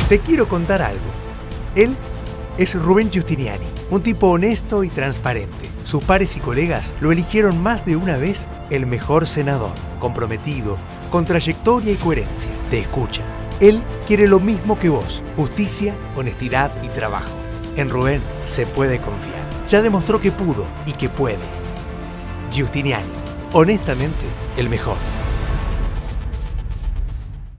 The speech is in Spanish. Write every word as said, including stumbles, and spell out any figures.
Te quiero contar algo. Él es Rubén Giustiniani, un tipo honesto y transparente. Sus pares y colegas lo eligieron más de una vez el mejor senador, comprometido, con trayectoria y coherencia. Te escucha. Él quiere lo mismo que vos: justicia, honestidad y trabajo. En Rubén se puede confiar. Ya demostró que pudo y que puede. Giustiniani, honestamente, el mejor.